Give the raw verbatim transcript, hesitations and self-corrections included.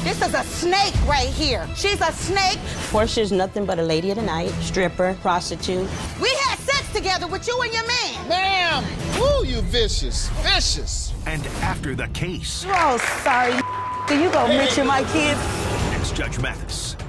This is a snake right here. She's a snake. Portia's nothing but a lady of the night, stripper, prostitute. We had sex together with you and your man. Ma'am! Woo, you vicious. Vicious. And after the case. Oh, sorry. You gonna mention my kids? It's Judge Mathis.